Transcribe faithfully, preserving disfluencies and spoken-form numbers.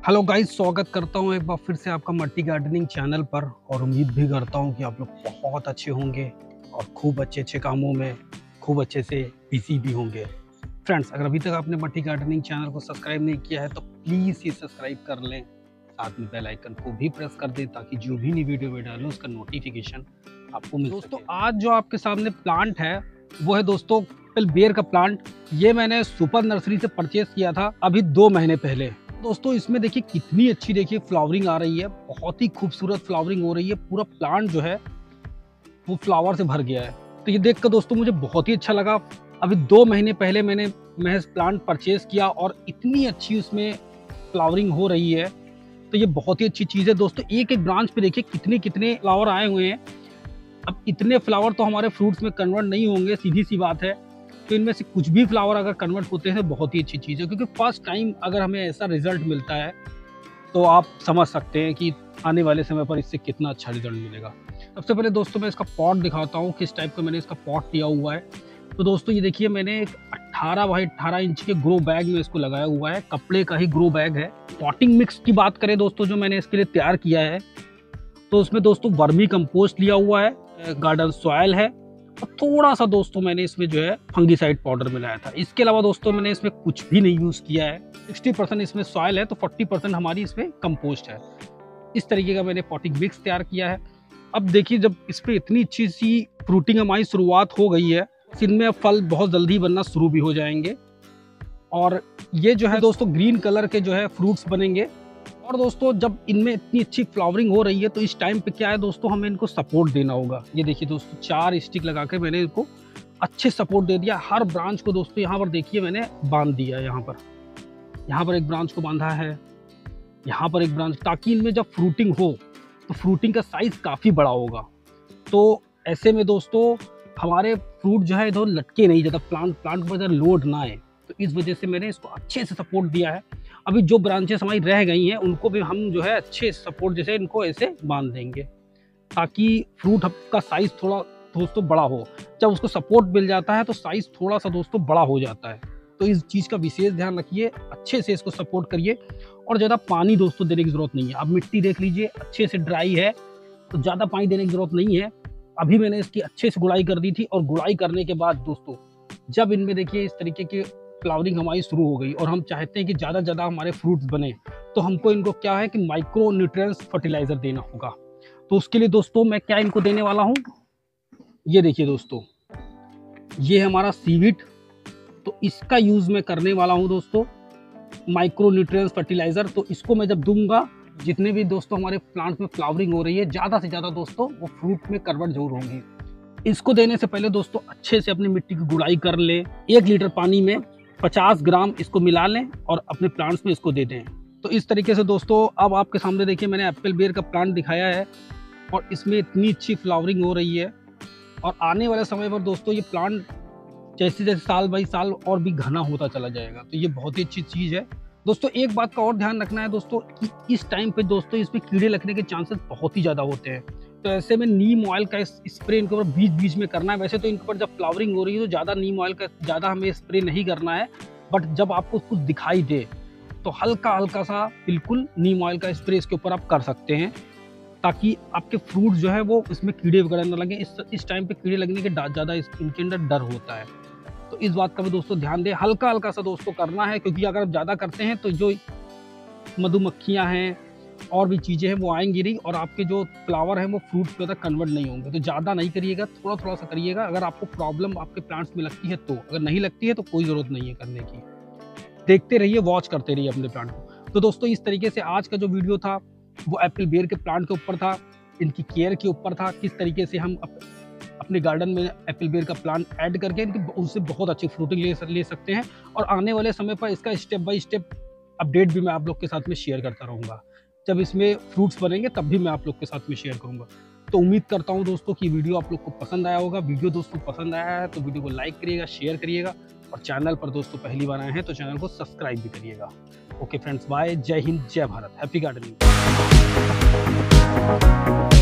Hello guys, स्वागत करता हूं एक बार फिर से आपका मट्टी गार्डनिंग चैनल पर। और उम्मीद भी करता हूं कि आप लोग बहुत अच्छे होंगे और खूब अच्छे अच्छे कामों में खूब अच्छे से बिजी भी होंगे। फ्रेंड्स, अगर अभी तक आपने मट्टी गार्डनिंग चैनल को सब्सक्राइब नहीं किया है तो प्लीज़ ये सब्सक्राइब कर लें, साथ में बेल आइकन को भी प्रेस कर दें ताकि जो भी नई वीडियो में डालूं उसका नोटिफिकेशन आपको मिल दोस्तों सके। आज जो आपके सामने प्लांट है वो है दोस्तों एप्पल बेर का प्लांट। ये मैंने सुपर नर्सरी से परचेज किया था अभी दो महीने पहले। दोस्तों इसमें देखिए कितनी अच्छी देखिए फ्लावरिंग आ रही है, बहुत ही खूबसूरत फ्लावरिंग हो रही है। पूरा प्लांट जो है वो फ्लावर से भर गया है। तो ये देखकर दोस्तों मुझे बहुत ही अच्छा लगा। अभी दो महीने पहले मैंने महज प्लांट परचेज किया और इतनी अच्छी उसमें फ्लावरिंग हो रही है, तो ये बहुत ही अच्छी चीज़ है दोस्तों। एक एक ब्रांच पे देखिए कितने कितने फ्लावर आए हुए हैं। अब इतने फ्लावर तो हमारे फ्रूट्स में कन्वर्ट नहीं होंगे, सीधी सी बात है। तो इनमें से कुछ भी फ्लावर अगर कन्वर्ट होते हैं तो बहुत ही अच्छी चीज़ है, क्योंकि फर्स्ट टाइम अगर हमें ऐसा रिजल्ट मिलता है तो आप समझ सकते हैं कि आने वाले समय पर इससे कितना अच्छा रिजल्ट मिलेगा। सबसे पहले दोस्तों मैं इसका पॉट दिखाता हूँ, किस टाइप का मैंने इसका पॉट लिया हुआ है। तो दोस्तों ये देखिए, मैंने एक अट्ठारह बाई अट्ठारह इंच के ग्रो बैग में इसको लगाया हुआ है। कपड़े का ही ग्रो बैग है। पॉटिंग मिक्स की बात करें दोस्तों, जो मैंने इसके लिए तैयार किया है, तो उसमें दोस्तों वर्मी कंपोस्ट लिया हुआ है, गार्डन सॉइल है और थोड़ा सा दोस्तों मैंने इसमें जो है फंगीसाइड पाउडर मिलाया था। इसके अलावा दोस्तों मैंने इसमें कुछ भी नहीं यूज़ किया है। साठ परसेंट इसमें सॉइल है तो चालीस परसेंट हमारी इसमें कंपोस्ट है। इस तरीके का मैंने पॉटिंग मिक्स तैयार किया है। अब देखिए, जब इस पर इतनी अच्छी सी फ्रूटिंग हमारी शुरुआत हो गई है, इनमें फल बहुत जल्दी बनना शुरू भी हो जाएंगे और ये जो है दोस्तों ग्रीन कलर के जो है फ्रूट्स बनेंगे। और दोस्तों जब इनमें इतनी अच्छी फ्लावरिंग हो रही है तो इस टाइम पे क्या है दोस्तों, हमें इनको सपोर्ट देना होगा। ये देखिए दोस्तों, चार स्टिक लगा के मैंने इनको अच्छे सपोर्ट दे दिया। हर ब्रांच को दोस्तों यहाँ पर देखिए मैंने बांध दिया है। यहाँ पर यहाँ पर एक ब्रांच को बांधा है, यहाँ पर एक ब्रांच, ताकि इनमें जब फ्रूटिंग हो तो फ्रूटिंग का साइज काफ़ी बड़ा होगा। तो ऐसे में दोस्तों हमारे फ्रूट जो है इधर लटके नहीं, ज़्यादा प्लांट प्लांट पर ज़्यादा लोड ना आए। तो इस वजह से मैंने इसको अच्छे से सपोर्ट दिया है। अभी जो ब्रांचेस हमारी रह गई हैं उनको भी हम जो है अच्छे सपोर्ट जैसे इनको ऐसे बांध देंगे, ताकि फ्रूट का साइज़ थोड़ा दोस्तों बड़ा हो। जब उसको सपोर्ट मिल जाता है तो साइज़ थोड़ा सा दोस्तों बड़ा हो जाता है। तो इस चीज़ का विशेष ध्यान रखिए, अच्छे से इसको सपोर्ट करिए और ज़्यादा पानी दोस्तों देने की ज़रूरत नहीं है। अब मिट्टी देख लीजिए अच्छे से ड्राई है, तो ज़्यादा पानी देने की ज़रूरत नहीं है। अभी मैंने इसकी अच्छे से गुड़ाई कर दी थी और गुड़ाई करने के बाद दोस्तों जब इनमें देखिए इस तरीके के फ्लावरिंग हमारी शुरू हो गई और हम चाहते हैं कि ज़्यादा ज़्यादा हमारे फ्रूट्स बने, तो हमको इनको क्या है कि माइक्रो न्यूट्रिएंट्स फर्टिलाइज़र देना होगा। तो उसके लिए दोस्तों मैं क्या इनको देने वाला हूँ, ये देखिए दोस्तों, ये है हमारा सीविट। तो इसका यूज़ मैं करने वाला हूँ दोस्तों, माइक्रो न्यूट्रिएंट्स फर्टिलाइज़र। तो इसको मैं जब दूंगा, जितने भी दोस्तों हमारे प्लांट्स में फ्लावरिंग हो रही है, ज़्यादा से ज़्यादा दोस्तों वो फ्रूट में कन्वर्ट जरूर होंगी। इसको देने से पहले दोस्तों अच्छे से अपनी मिट्टी की गुड़ाई कर लें। एक लीटर पानी में पचास ग्राम इसको मिला लें और अपने प्लांट्स में इसको दे दें। तो इस तरीके से दोस्तों अब आपके सामने देखिए मैंने एप्पल बेर का प्लांट दिखाया है और इसमें इतनी अच्छी फ्लावरिंग हो रही है। और आने वाले समय पर दोस्तों ये प्लांट जैसे जैसे साल बाई साल और भी घना होता चला जाएगा। तो ये बहुत ही अच्छी चीज़ है दोस्तों। एक बात का और ध्यान रखना है दोस्तों कि इस टाइम पे दोस्तों इसमें कीड़े लगने के चांसेस बहुत ही ज़्यादा होते हैं। तो ऐसे में नीम ऑयल का स्प्रे इनके ऊपर बीच बीच में करना है। वैसे तो इनके ऊपर जब फ्लावरिंग हो रही है तो ज़्यादा नीम ऑयल का ज़्यादा हमें स्प्रे नहीं करना है, बट जब आपको कुछ दिखाई दे तो हल्का हल्का सा बिल्कुल नीम ऑयल का स्प्रे इसके ऊपर आप कर सकते हैं, ताकि आपके फ्रूट जो है वो इसमें कीड़े वगैरह न लगे। इस इस टाइम पे कीड़े लगने के ज़्यादा इनके अंदर डर होता है। तो इस बात का भी दोस्तों ध्यान दें, हल्का हल्का सा दोस्तों करना है, क्योंकि अगर आप ज़्यादा करते हैं तो जो मधुमक्खियाँ हैं और भी चीज़ें हैं वो आएंगी नहीं और आपके जो फ्लावर हैं वो फ्रूट पे तक कन्वर्ट नहीं होंगे। तो ज़्यादा नहीं करिएगा, थोड़ा थोड़ा सा करिएगा। अगर आपको प्रॉब्लम आपके प्लांट्स में लगती है तो, अगर नहीं लगती है तो कोई ज़रूरत नहीं है करने की। देखते रहिए, वॉच करते रहिए अपने प्लांट को। तो दोस्तों इस तरीके से आज का जो वीडियो था वो एप्पल बेर के प्लांट के ऊपर था, इनकी केयर के ऊपर था, किस तरीके से हम अप, अपने गार्डन में एप्पल बेर का प्लांट ऐड करके इनकी उनसे बहुत अच्छी फ्रूटिंग ले ले सकते हैं। और आने वाले समय पर इसका स्टेप बाय स्टेप अपडेट भी मैं आप लोग के साथ में शेयर करता रहूँगा। जब इसमें फ्रूट्स बनेंगे तब भी मैं आप लोग के साथ में शेयर करूँगा। तो उम्मीद करता हूँ दोस्तों कि वीडियो आप लोग को पसंद आया होगा। वीडियो दोस्तों पसंद आया है तो वीडियो को लाइक करिएगा, शेयर करिएगा और चैनल पर दोस्तों पहली बार आए हैं तो चैनल को सब्सक्राइब भी करिएगा। ओके फ्रेंड्स, बाय, जय हिंद, जय भारत, हैप्पी गार्डनिंग।